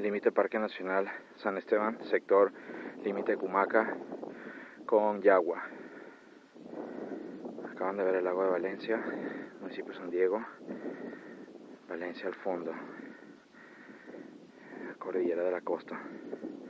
límite Parque Nacional San Esteban, sector límite Cumaca con Yagua. Acaban de ver el lago de Valencia, municipio de San Diego, Valencia al fondo, cordillera de la costa.